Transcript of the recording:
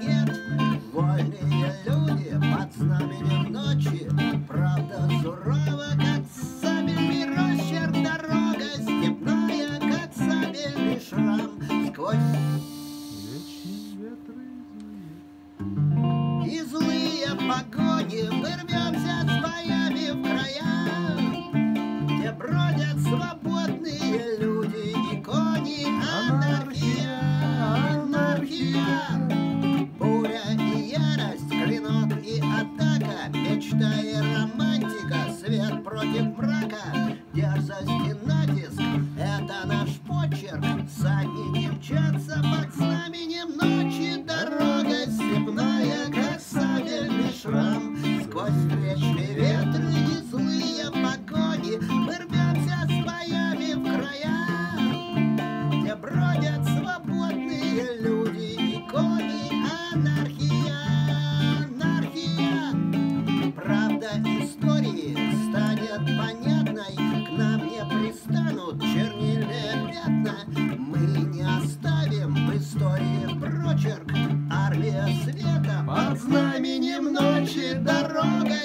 нет. Вольные люди под знаменем ночи, правда сурова, как сабельный росчерк. Дорога степная, как сабельный шрам. Сквозь и злые погони мы рвемся с боями в края, где бродят свободные люди и кони. Анархия, анархия, буря и ярость, клинок и атака, мечта и романтика, свет против мрака, дерзость и натиск — это наш почерк. Всадники мчатся под знаменем ночи. Дорога степная, как сабельный шрам. Сквозь встречные ветры и злые погони мы рвемся с боями в края, где бродят свободные люди и кони. Анархия, анархия, правда истории станет понятной. К нам не пристанут чернильные пятна. Мы не оставим в истории прочерк. Армия света под знаменем ночи. Дорога